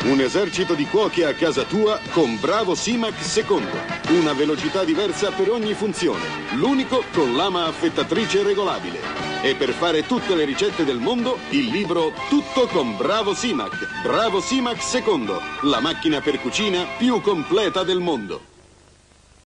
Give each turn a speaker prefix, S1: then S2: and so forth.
S1: Un esercito di cuochi a casa tua con Bravo Simac Secondo. Una velocità diversa per ogni funzione. L'unico con lama affettatrice regolabile. E per fare tutte le ricette del mondo, il libro Tutto con Bravo Simac. Bravo Simac Secondo. La macchina per cucina più completa del mondo.